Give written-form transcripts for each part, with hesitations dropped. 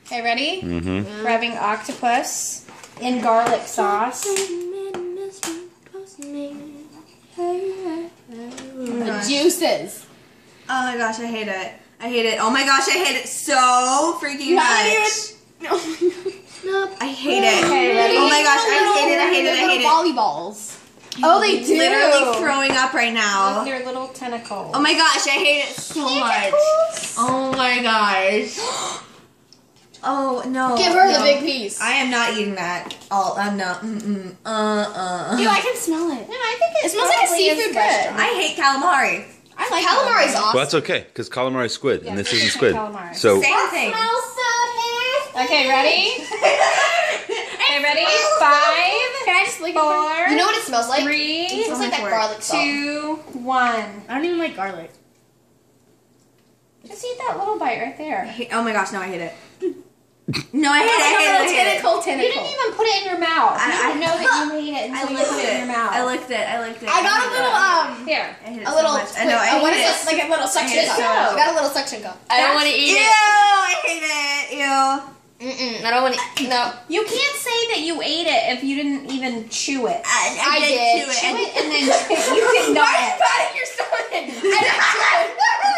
Okay, ready? Mm-hmm. We're having octopus in garlic sauce. The juices. Oh my gosh, I hate it. I hate it. Oh my gosh, I hate it so freaking much. Nope. I hate it. Okay, ready? Oh my gosh, I hate it. I hate it. I hate it. Volleyballs. Oh, they do. Literally throwing up right now. With their little tentacles. Oh my gosh, I hate it so much. Oh my gosh. Oh no. Give her no. the big piece. I am not eating that. Oh, I'm not. Dude, I can smell it. No, I think It smells like a probably is seafood restaurant. I hate calamari. I like calamari. Awesome. Well, that's okay, because calamari is squid, and this isn't squid. Calamari. So, Same thing. Okay, ready? Okay, ready? 5, Can I just lick it? 4, You know what it smells like? 3, It smells like that Only garlic salt. 2, 1. I don't even like garlic. Just eat that little bite right there. Oh my gosh, no, I hate it. No, I hate it. I hate it. I hate it. You didn't even put it in your mouth. I didn't know that you hate it until you put it in your mouth. I licked it. I licked it. I got a little Here. I hate it a so little. much. I know. I what hate is it. it? Like a little suction hate it cup. so much. I got a little suction cup. I don't want to eat Ew! it. I hate it. Ew. I don't want to. No. You can't say that you ate it if you didn't even chew it. I did. Chew it. Chew it and then you did not. Why are you patting your stomach? I didn't chew it.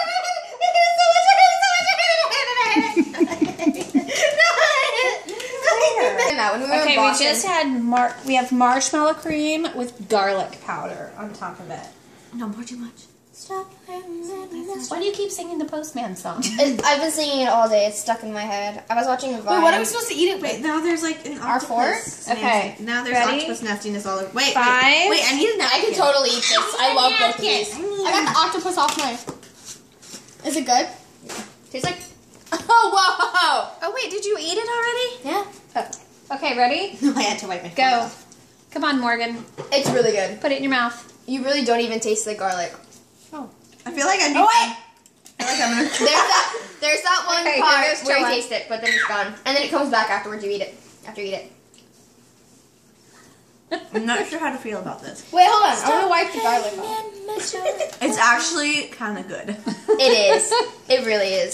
When we were Okay, in we Boston. just had we have marshmallow cream with garlic powder on top of it. No, more too much. Stop. Why do you keep singing the Postman song? I've been singing it all day. It's stuck in my head. I was watching a Vine. Wait, what are we supposed to eat it? Wait, now there's like an octopus. R4? Okay, Now there's ready? octopus nastiness all over. Wait, 5. wait, I need a I napkin. could totally eat this. I love both of these. I got the octopus off my. Is it good? Tastes like. Oh whoa! Oh wait, did you eat it already? Yeah. Okay, ready? No, I had to wipe my Go. Come on, Morgan. It's really good. Put it in your mouth. You really don't even taste the garlic. I feel like I'm. Oh wait! I feel like I'm gonna. There's that one Okay, part here goes where you Joanne. taste it, but then it's gone, and then it comes back afterwards. You eat it. After you eat it. I'm not sure how to feel about this. Wait, hold on. I want to wipe the garlic off. It's actually kind of good. It is. It really is.